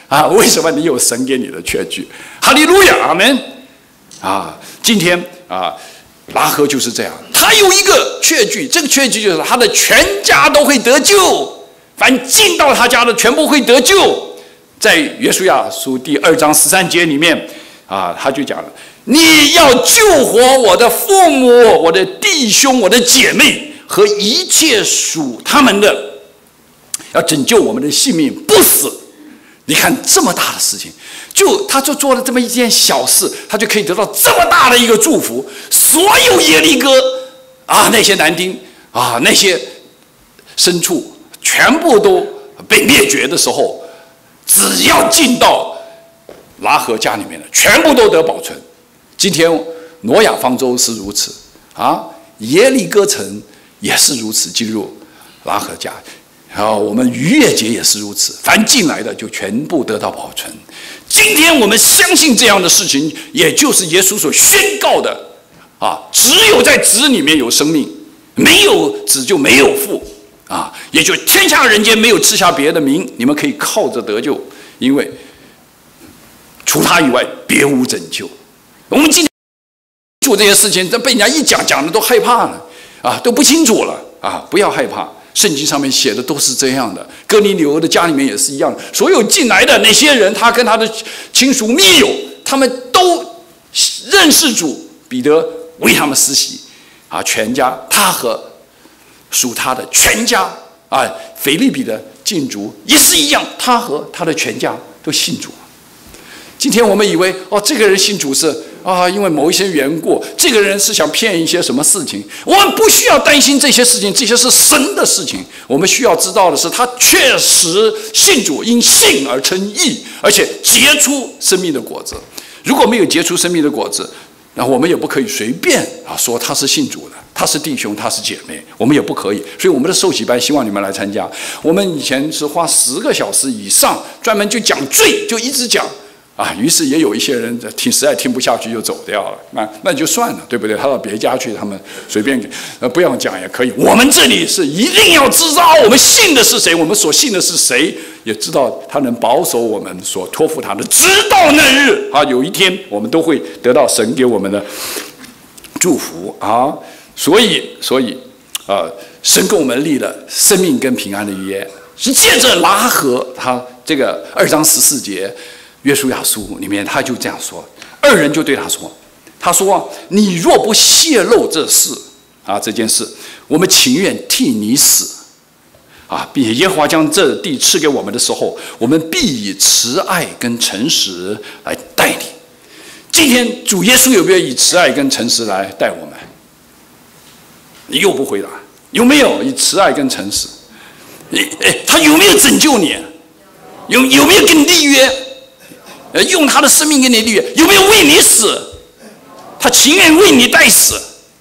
啊，为什么你有神给你的确据？哈利路亚，阿门！啊，今天啊，拉合就是这样，他有一个确据，这个确据就是他的全家都会得救，凡进到他家的全部会得救。在约书亚书第二章十三节里面啊，他就讲了：你要救活我的父母、我的弟兄、我的姐妹和一切属他们的，要拯救我们的性命，不死。你看这么大的事情，就他就做了这么一件小事，他就可以得到这么大的一个祝福。所有耶利哥啊，那些男丁啊，那些牲畜，全部都被灭绝的时候，只要进到拉合家里面的，全部都得保存。今天挪亚方舟是如此啊，耶利哥城也是如此进入拉合家。然后我们逾越节也是如此，凡进来的就全部得到保存。今天我们相信这样的事情，也就是耶稣所宣告的啊，只有在子里面有生命，没有子就没有父啊，也就天下人间没有赐下别的名，你们可以靠着得救，因为除他以外别无拯救。我们今天做这些事情，这被人家一讲讲的都害怕了啊，都不清楚了啊，不要害怕。圣经上面写的都是这样的，哥尼流的家里面也是一样的。所有进来的那些人，他跟他的亲属密友，他们都认识主，彼得为他们施洗，啊，全家他和属他的全家啊，腓立比的禁足也是一样，他和他的全家都信主。今天我们以为哦，这个人信主是啊，因为某一些缘故，这个人是想骗一些什么事情。我们不需要担心这些事情，这些是神的事情。我们需要知道的是，他确实信主，因信而称义，而且结出生命的果子。如果没有结出生命的果子，那我们也不可以随便啊说他是信主的，他是弟兄，他是姐妹，我们也不可以。所以我们的受洗班希望你们来参加。我们以前是花十个小时以上，专门就讲罪，就一直讲。啊，于是也有一些人听实在听不下去就走掉了，那那就算了，对不对？他到别家去，他们随便呃不用讲也可以。我们这里是一定要知道我们信的是谁，我们所信的是谁，也知道他能保守我们所托付他的，直到那日啊，有一天我们都会得到神给我们的祝福啊。所以，所以啊，神跟我们立了生命跟平安的约，是借着拉合他这个二章十四节。约书亚书里面，他就这样说，二人就对他说：“他说，你若不泄露这事啊，这件事，我们情愿替你死啊，并且耶和华将这地赐给我们的时候，我们必以慈爱跟诚实来待你。”今天主耶稣有没有以慈爱跟诚实来待我们？你又不回答，有没有以慈爱跟诚实？哎，他有没有拯救你？有有没有跟你立约？呃，用他的生命给你立约，有没有为你死？他情愿为你代死。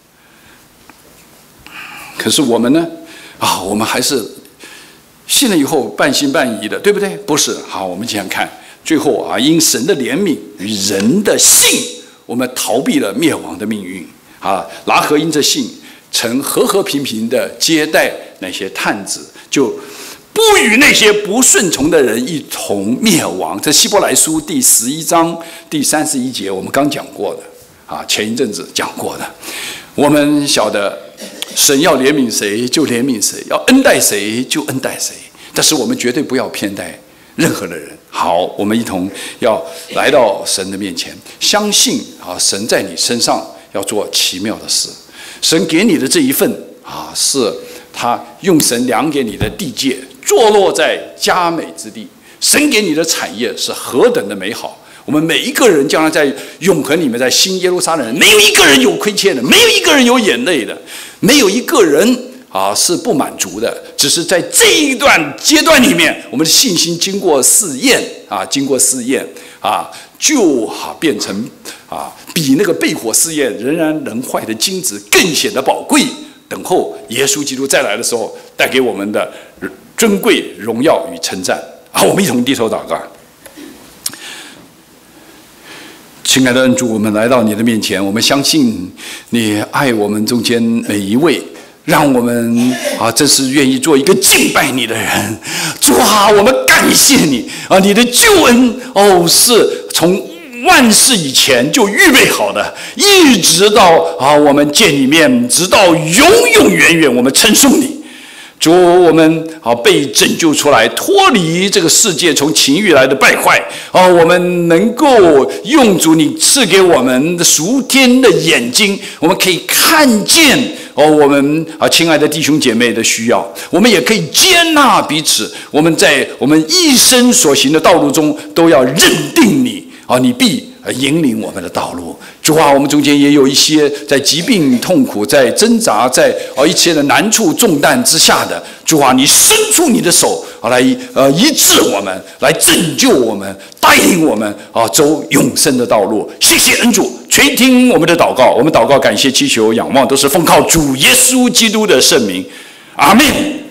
可是我们呢？啊，我们还是信了以后半信半疑的，对不对？不是。好，我们想想看，最后啊，因神的怜悯与人的信，我们逃避了灭亡的命运。啊，拉合因着信，曾和和平平的接待那些探子，就不与那些不顺从的人一同灭亡。这希伯来书第十一章第三十一节，我们刚讲过的啊，前一阵子讲过的。我们晓得，神要怜悯谁就怜悯谁，要恩待谁就恩待谁。但是我们绝对不要偏待任何的人。好，我们一同要来到神的面前，相信啊，神在你身上要做奇妙的事。神给你的这一份啊，是他用神量给你的地界。坐落在佳美之地，神给你的产业是何等的美好！我们每一个人将来在永恒里面，在新耶路撒冷，没有一个人有亏欠的，没有一个人有眼泪的，没有一个人啊是不满足的。只是在这一段阶段里面，我们的信心经过试验啊，经过试验啊，就啊变成啊比那个被火试验仍然能坏的金子更显得宝贵。等候耶稣基督再来的时候，带给我们的尊贵、荣耀与称赞。好，我们一同低头祷告。亲爱的恩主，我们来到你的面前，我们相信你爱我们中间每一位，让我们啊，真是愿意做一个敬拜你的人。主啊，我们感感谢你啊！你的救恩哦，是从万事以前就预备好的，一直到啊我们见你面，直到永永远远，我们称颂你。主，我们啊被拯救出来，脱离这个世界从情欲来的败坏啊，我们能够用主你赐给我们的属天的眼睛，我们可以看见哦，我们啊亲爱的弟兄姐妹的需要，我们也可以接纳彼此。我们在我们一生所行的道路中，都要认定你啊，你必引领我们的道路。主啊，我们中间也有一些在疾病、痛苦、在挣扎、在哦一切的难处、重担之下的。主啊，你伸出你的手啊，来呃医治我们，来拯救我们，带领我们啊走永生的道路。谢谢恩主，垂听我们的祷告。我们祷告、感谢、祈求、仰望，都是奉靠主耶稣基督的圣名。阿们。